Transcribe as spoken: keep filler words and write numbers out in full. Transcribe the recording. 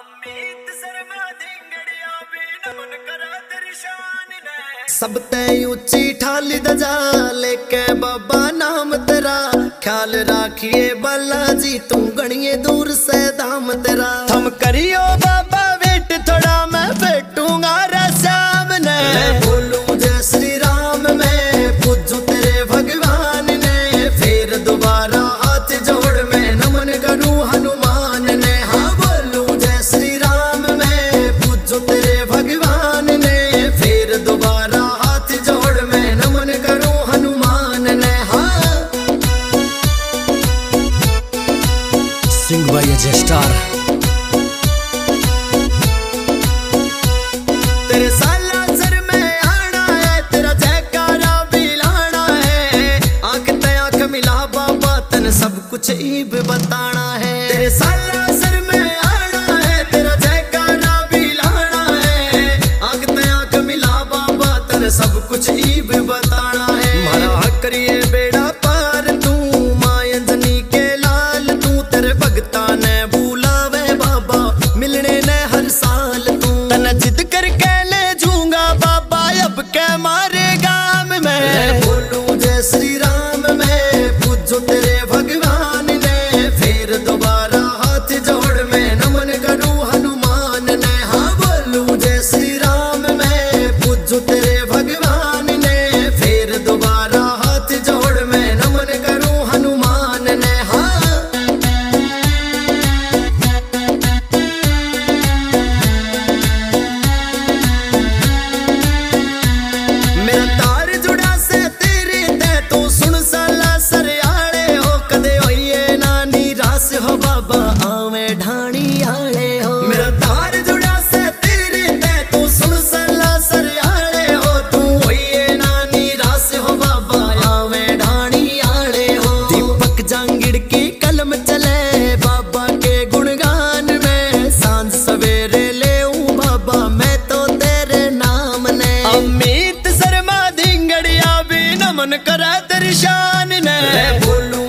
सब तय ऊंची ठाली दजा लेके बाबा नाम तेरा, ख्याल राखिए बालाजी तू गणिए दूर से दाम तेरा। थम करियो बाबा वेट थोड़ा मैं बैठूंगा रे सामने, बोलूं जय श्री राम मैं पूजू तेरे भगवान ने, फिर दोबारा हाथ जोड़ मैं नमन करूं हनुमान ने। हाँ बोलूं जय श्री राम मैं पूजू तेरे भगवान ने, फिर दोबारा हाथ जोड़ मैं नमन करूं हनुमान ने। हाँ सिंह भाई अजय स्टार तेरे साला सर में आना है, तेरा जयकारा भी लाना है, आंख ते आंख मिला बाबा तन सब कुछ ईब बताना है। तेरे साला सर में आना है, तेरा जयकारा भी लाना है, आंख ते आंख मिला बाबा तन सब कुछ ईब बताना है। मारा करिए बेड़ा पार तू मां अंजनी के लाल, तू तेरे भगता ने बुलावे बाबा मिलने ने हर साल, तू तन जिद करके ले जूंगा बाबा अब के मारे गाम में, बोलूं जय श्री राम मैं पूजो तेरे भगवान ने, फिर दोबारा हाथ जोड़ मैं नमन करूं हनुमान ने। हाँ बोलूं जय श्री राम मैं पूजो तेरे भगवान ने, फिर दोबारा हाथ जोड़ मैं नमन करूं हनुमान ने। हाँ मेरा तार जुड़ा से तेरे ते तू सुन साला सरयाले हो, कदे होइए ना निराश हो बाबा आवे ढाणी आले हो। मेरा तार जुड़ा से तेरे ते तू सुन साला सरयाले हो, तू होइए ना निराश हो बाबा आवे ढाणी आले हो। दीपक जांगिड़ की कलम चले बाबा के गुणगान में, सांझ सवेरे ले बाबा मैं तो तेरे नाम ने। अमित शर्मा धिंगड़िया भी नमन करे तेरी शान ने, बोलूं